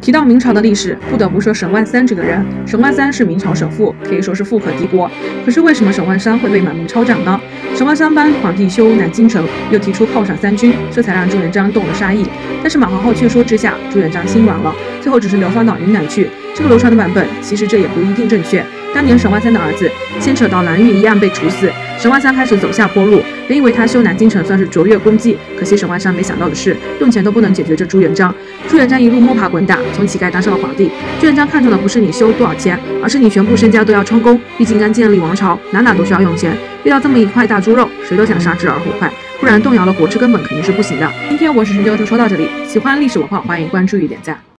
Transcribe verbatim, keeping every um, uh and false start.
提到明朝的历史，不得不说沈万三这个人。沈万三是明朝首富，可以说是富可敌国。可是为什么沈万三会被满门抄斩呢？沈万三帮皇帝修南京城，又提出犒赏三军，这才让朱元璋动了杀意。但是马皇后劝说之下，朱元璋心软了，最后只是流放到云南去。这个流传的版本，其实这也不一定正确。当年沈万三的儿子牵扯到蓝玉一案被处死，沈万三开始走下坡路。本以为他修南京城算是卓越功绩，可惜沈万三没想到的是，用钱都不能解决这朱元璋。朱元璋一路摸爬滚打，从乞丐当上了皇帝。朱元璋看中的不是你修多少钱，而是你全部身家都要充公。毕竟刚建立王朝，哪哪都需要用钱。遇到这么一块大猪肉，谁都想杀之而后快，不然动摇了国之根本肯定是不行的。今天我史研究就说到这里，喜欢历史文化，欢迎关注与点赞。